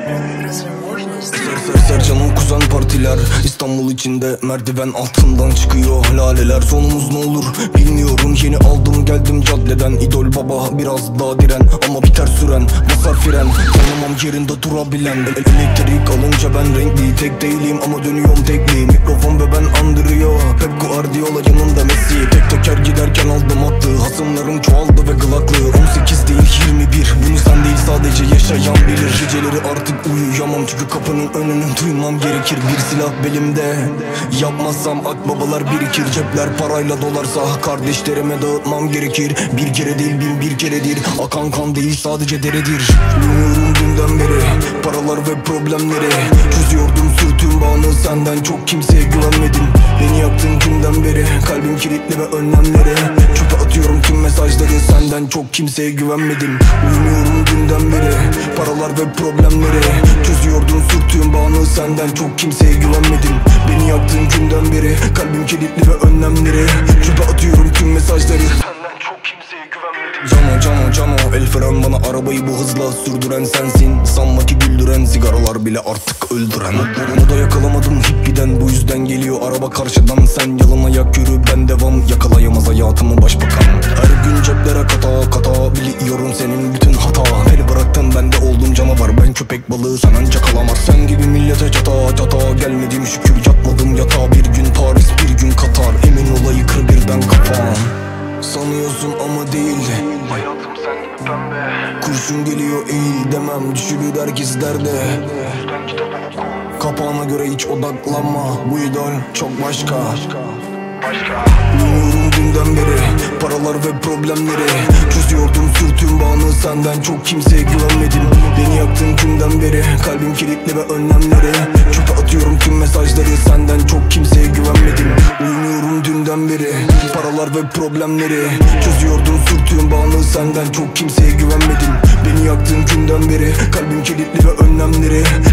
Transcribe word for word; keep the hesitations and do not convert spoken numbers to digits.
Ser ser canım kuzen partiler, İstanbul içinde merdiven altından çıkıyor laleler. Sonumuz ne olur bilmiyorum, yeni aldım geldim caddeden. İdol baba biraz daha diren ama biter süren, basar fren. Tanımam yerinde durabilen, elektrik alınca ben renkli. Tek değilim ama dönüyorum tekli, mikrofon ve ben andırıyor Pep Guardiola yanında Messi. Tek teker giderken aldım attı, hasımlarım çoğaldı ve gılaklı. On sekiz değil yirmi bir, bunu sen değil sadece yaşayan bilir. Geceleri artık uyuyamam çünkü kapının önünü duymam gerekir. Bir silah belimde, yapmazsam akbabalar birikir. Cepler parayla dolarsa kardeşlerime dağıtmam gerekir. Bir kere değil bin bir keredir, akan kan değil sadece deredir. Bilmiyorum dünden beri paralar ve problemleri, çözüyordum sürtüğüm bağını, senden çok kimseye güvenmedim. Beni yaktın günden beri, kalbim kilitli ve önlemleri. Çöpe atıyorum tüm mesajları, senden çok kimseye güvenmedim. Uyumuyorum dünden beri paralar ve problemleri, çözüyordum sürtüğüm bağını, senden çok kimseye güvenmedim. Beni yaktın günden beri, kalbim kilitli ve önlemleri. Çöpe atıyorum tüm mesajları, senden çok kimseye güvenmedim. Cano cano cano el fren, bana arabayı bu hızla sürdüren sensin. Sanma ki güldüren, sigaralar bile artık öldüren. Onu da yakalamadım hippiden, bu yüzden geliyor araba karşıdan. Sen yalın ayak yürü ben devam, yakalayamaz hayatımı başbakan. Her gün ceplere kata kata, biliyorum senin bütün hata. Beni bıraktın ben de oldum canavar, ben köpek balığı sen ancak alamaz. Sen gibi millete çata çata gelmedim şükür, yatmadım yatağa. Bir gün Paris bir gün Katar, emin ola yıkır birden kafam. Sanıyorsun ama değil, hayatım sen gibi pembe. Kurşun geliyor eğil demem, düşürür herkes derde. Ben kitap oku, Kapağına göre hiç odaklanma, bu idol çok başka. başka. Bilmiyorum dünden beri paralar ve problemleri, çözüyordum sürtüğüm bağını, senden çok kimseye güvenmedim. Beni yaktın günden beri, kalbim kilitli ve önlemleri. Çöpe atıyorum tüm mesajları, senden çok kimseye güvenmedim. Uyumuyorum dünden beri paralar ve problemleri, çözüyordum sürtüğüm bağını, senden çok kimseye güvenmedim. Beni yaktın günden beri, kalbim kilitli ve önlemleri.